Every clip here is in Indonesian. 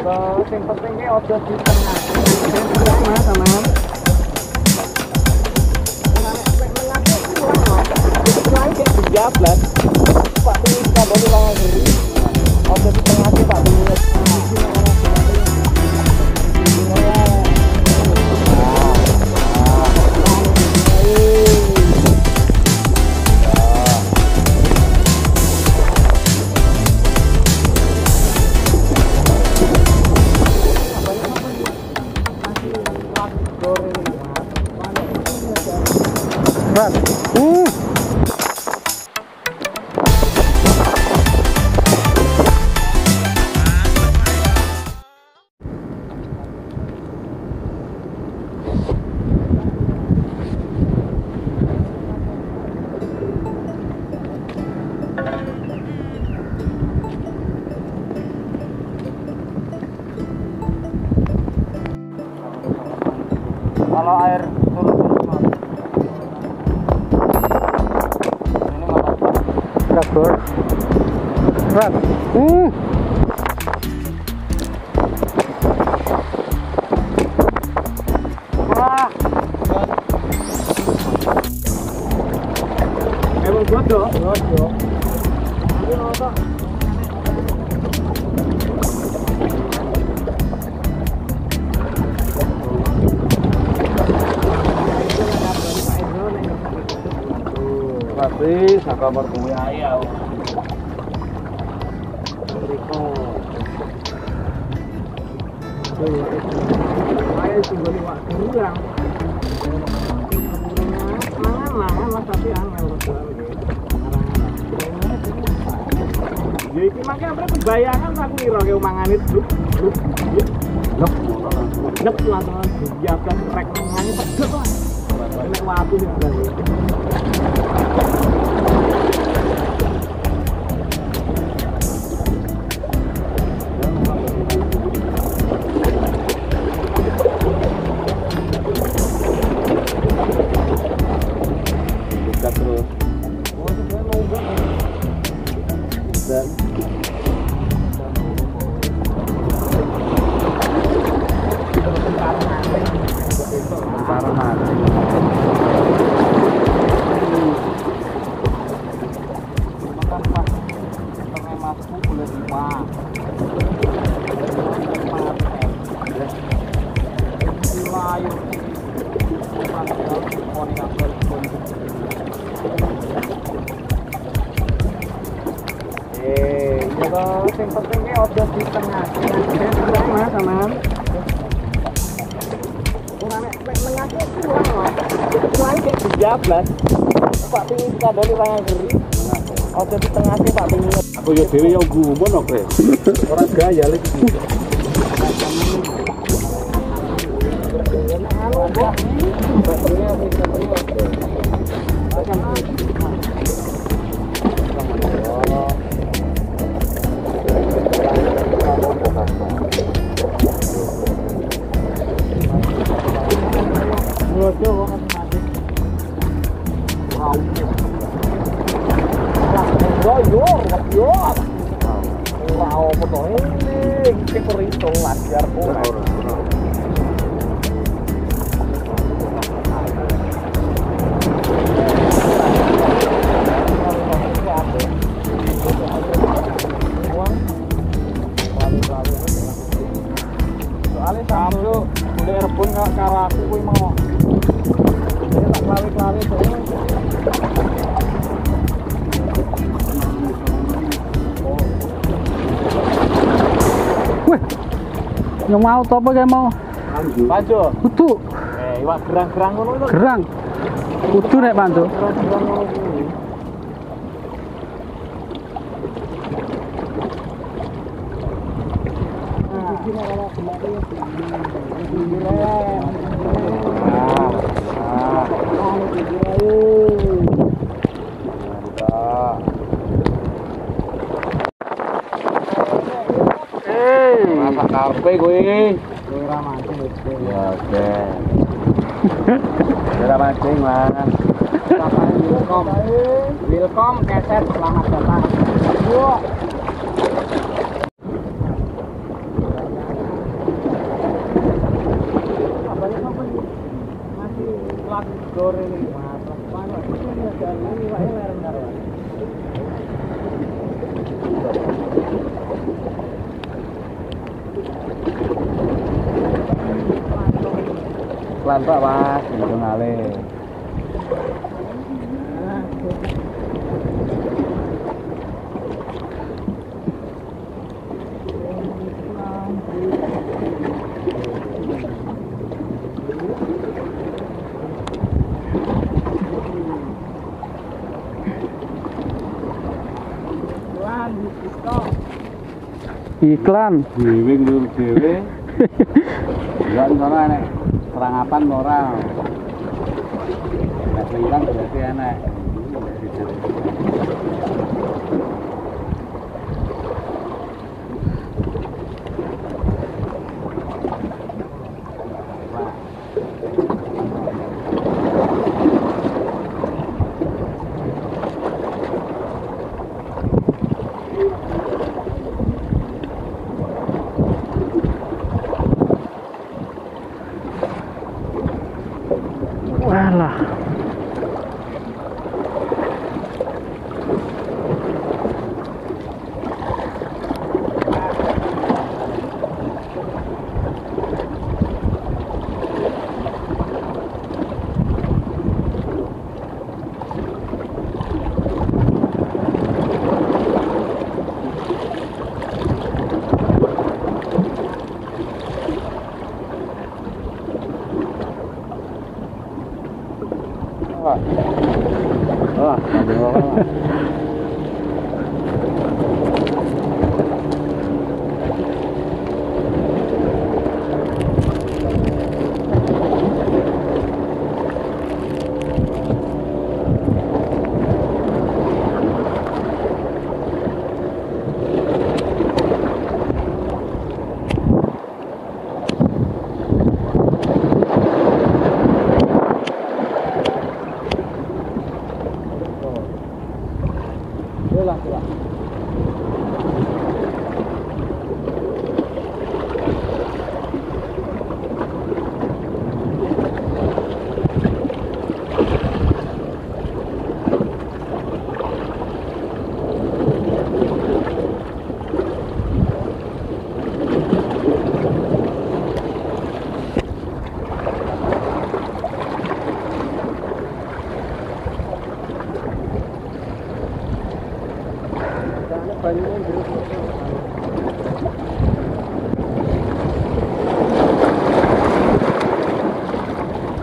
Terus yang pentingnya ojo di tengah. Mas, sama. Jablas. Pak Bini kabel ulang ngeri. Ojo di tengah sih Pak Bini. Kalau air turun ini malah berat bro, berat. Wah, emang bodoh. Ini nonton. Tapi saka berkuwi ayam. Riko. Ayo singgoli wak kurang. Mangan Mas tapi angel ya iki mangke apa kebayangan aku ngira ke manganit bluk. Nek langsung diabas rek mangane pedet kok. Nek watu sing ada. Terus. Oh, itu saya mau enggak. Dan terus yang pentingnya ojo di tengah. Mas, sama. Tengah itu kurang loh. Kurang kayak dijablas. Pak Bini kabel ulang ngeri. Ojo di tengah sih Pak Bini. Aku ya dhewe ya gumun kok, Bre. Ora gaya lagi. Yang mau apa kayak mau? Panjo. Kudu. Iwak gerang-gerang ngono itu. Gerang. Kudu nek Panjo. Masak karpe kowe. Ora mancing wis. Ya, oke. Ora mancing, Man. Welcome keset, selamat datang. Mas goreng ini. Mas panas. Ini ada ini wae ler-ler. Lantak Mas, nggak ngalih. Iklan. Dewe ngelur dewe. Enggak sono enek serangapan ora. Nek hilang berarti enek. Walah. Wah, ambil orang.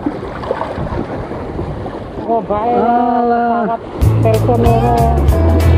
Oh, baik. Alah. Telepon